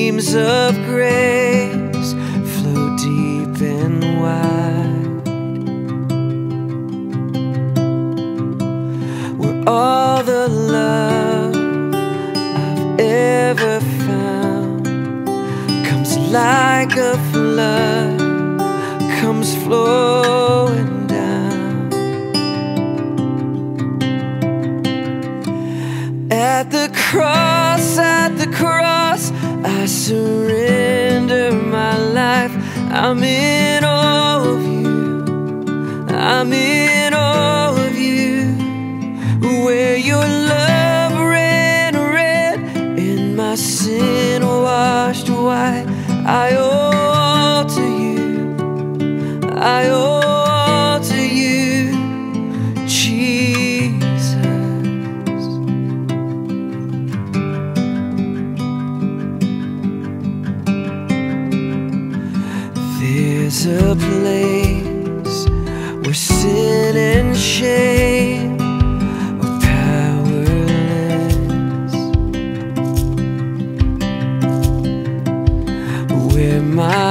streams of grace flow deep and wide, where all the love I've ever found comes like a flood, comes flowing down. At the cross, I surrender my life. I'm in awe of you, I'm in awe of you. Where your love ran red and my sin washed white, I owe all to you, I owe all to you, Jesus. There's a place where sin and shame are powerless, where my